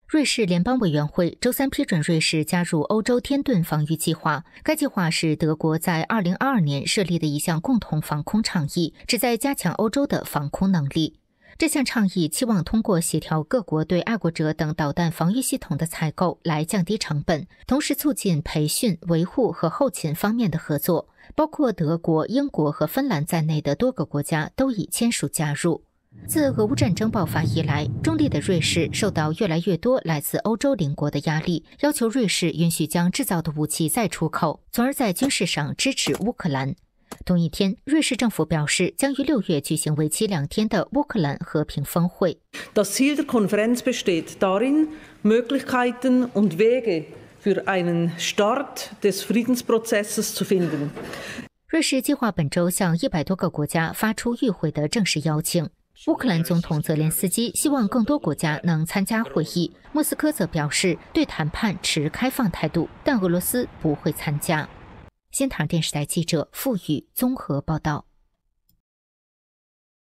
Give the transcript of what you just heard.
瑞士联邦委员会周三批准瑞士加入欧洲天盾防御计划。该计划是德国在2022年设立的一项共同防空倡议，旨在加强欧洲的防空能力。这项倡议期望通过协调各国对爱国者等导弹防御系统的采购来降低成本，同时促进培训、维护和后勤方面的合作。包括德国、英国和芬兰在内的多个国家都已签署加入。自俄乌战争爆发以来，中立的瑞士受到越来越多来自欧洲邻国的压力，要求瑞士允许将制造的武器再出口，从而在军事上支持乌克兰。同一天，瑞士政府表示将于6月举行为期2天的乌克兰和平峰会。 Das Ziel der Konferenz besteht darin, Möglichkeiten und Wege für einen Start des Friedensprozesses zu finden. 瑞士计划本周向100多个国家发出与会的正式邀请。乌克兰总统泽连斯基希望更多国家能参加会议，莫斯科则表示对谈判持开放态度，但俄罗斯不会参加。新唐电视台记者付宇综合报道。